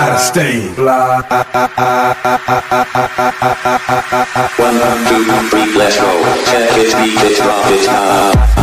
gotta stay fly. 1, 2, 3, let's go. Check it, beat it, drop it,